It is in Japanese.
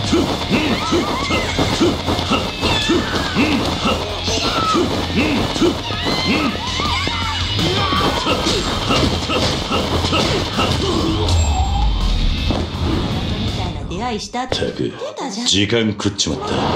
出会いしたって言ってたじゃん。 時間食っちまった。